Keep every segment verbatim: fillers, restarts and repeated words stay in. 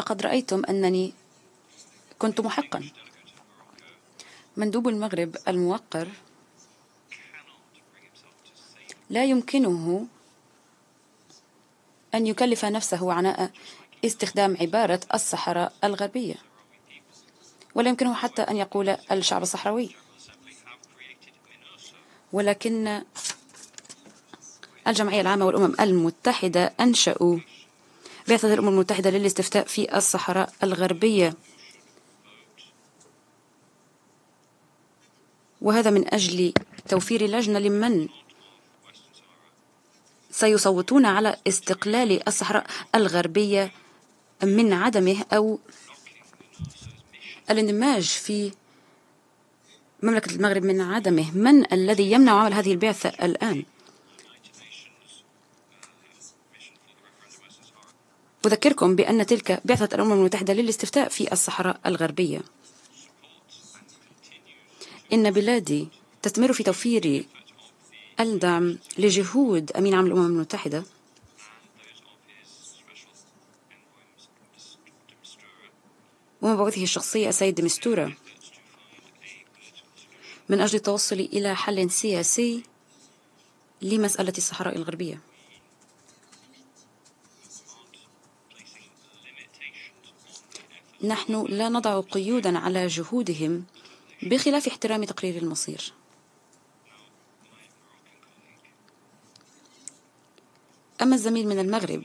لقد رأيتم أنني كنت محقا. مندوب المغرب الموقر لا يمكنه أن يكلف نفسه عناء استخدام عبارة الصحراء الغربية، ولا يمكنه حتى أن يقول الشعب الصحراوي. ولكن الجمعية العامة والأمم المتحدة أنشأوا بعثة الأمم المتحدة للاستفتاء في الصحراء الغربية، وهذا من أجل توفير لجنة لمن سيصوتون على استقلال الصحراء الغربية من عدمه أو الاندماج في مملكة المغرب من عدمه. من الذي يمنع عمل هذه البعثة الآن؟ أذكركم بأن تلك بعثة الأمم المتحدة للاستفتاء في الصحراء الغربية. إن بلادي تستمر في توفير الدعم لجهود أمين عام الأمم المتحدة ومبعوثه الشخصي السيد دي مستورة من أجل التوصل إلى حل سياسي لمسألة الصحراء الغربية. نحن لا نضع قيودا على جهودهم بخلاف احترام تقرير المصير. أما الزميل من المغرب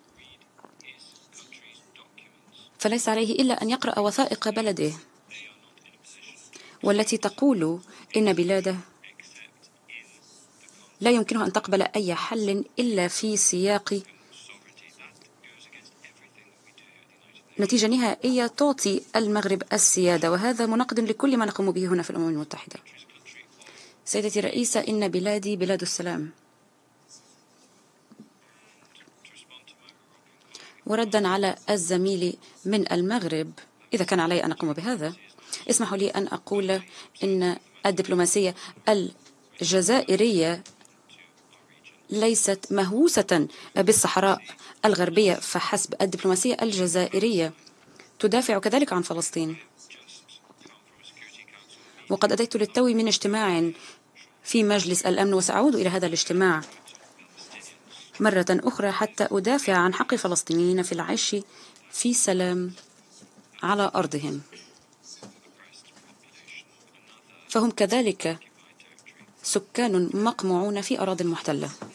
فليس عليه إلا أن يقرأ وثائق بلده والتي تقول إن بلاده لا يمكنها أن تقبل أي حل إلا في سياق نتيجة نهائية تعطي المغرب السيادة، وهذا مناقض لكل ما نقوم به هنا في الأمم المتحدة. سيدتي الرئيسة، إن بلادي بلاد السلام. وردا على الزميل من المغرب، إذا كان علي أن أقوم بهذا، اسمحوا لي أن أقول إن الدبلوماسية الجزائرية ليست مهووسة بالصحراء الغربية فحسب. الدبلوماسية الجزائرية تدافع كذلك عن فلسطين، وقد أتيت للتو من اجتماع في مجلس الأمن وسأعود إلى هذا الاجتماع مرة أخرى حتى أدافع عن حق الفلسطينيين في العيش في سلام على أرضهم، فهم كذلك سكان مقموعون في أراضٍ محتلة.